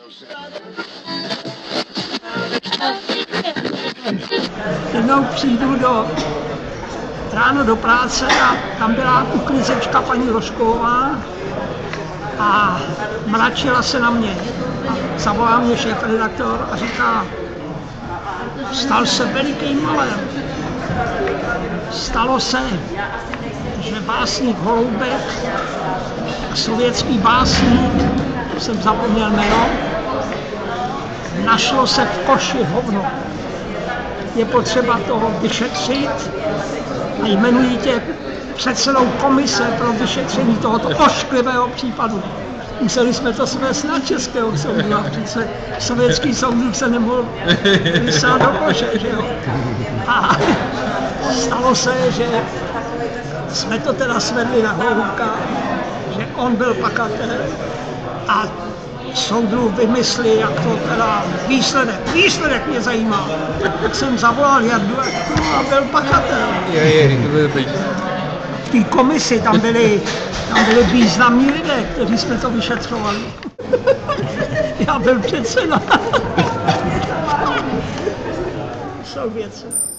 Jednou přijdu ráno do práce a tam byla uklízečka paní Rožková a mračila se na mě. A zavolal mě šéfredaktor a říká, stal se veliký malér. Stalo se, že básník Holoubek, sovětský básník, jsem zapomněl jméno, našlo se v koši hovno. Je potřeba toho vyšetřit a jmenují tě předsedou komise pro vyšetření tohoto ošklivého případu. Museli jsme to svést na českého soudu a přece sovětský soudruh se nemohl vysát do koše, že jo. A stalo se, že jsme to teda svedli na Holoubka, že on byl pakatel a soudruh vymyslí, jak to teda výsledek mě zajímá. Tak jsem zavolal Jardu a byl pakatel. V té komisi tam byli významní lidé, kteří jsme to vyšetřovali. Já byl předseda. Jsou věci.